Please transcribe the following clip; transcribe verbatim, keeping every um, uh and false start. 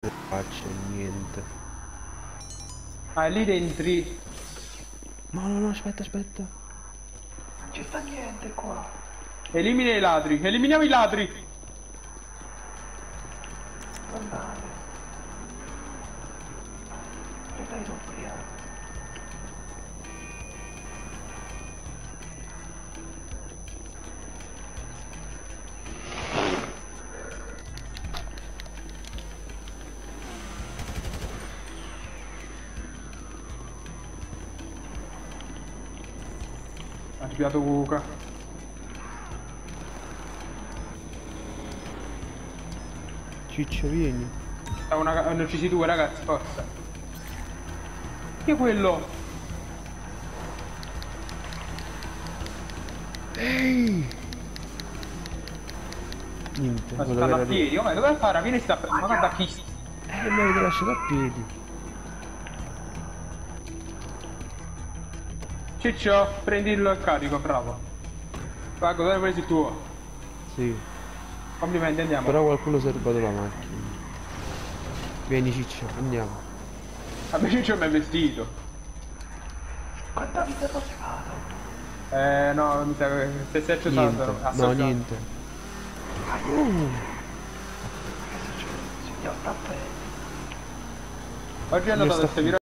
faccia, niente. Ah, lì dentri. No, no, no, aspetta, aspetta. Non ci sta niente qua. Elimina i ladri, eliminiamo i ladri. Guardate. Che dai soffriamo. Ha piato Cuca. Ciccio, vieni. È una... hanno uccisi due ragazzi, forza. Chi è quello? Ehi! Niente, Ma lo stanno a deve- piedi, oh, ma dove fare? Vieni sta per... Ma guarda chi... Eh, mi avete lasciato a piedi. Ciccio, prendi il carico, bravo. Pago, dove hai preso il tuo? Sì. Complimenti, andiamo. Però qualcuno si è rubato la macchina. Vieni Ciccio, andiamo. Vabbè, Ciccio mi è vestito. Quanta vita ho levato? Eh, no, mi sa che se sei Niente. accettato. No, niente. Uh, Che succede? Signor Tappè. Oggi hanno Io dato sta- queste virate.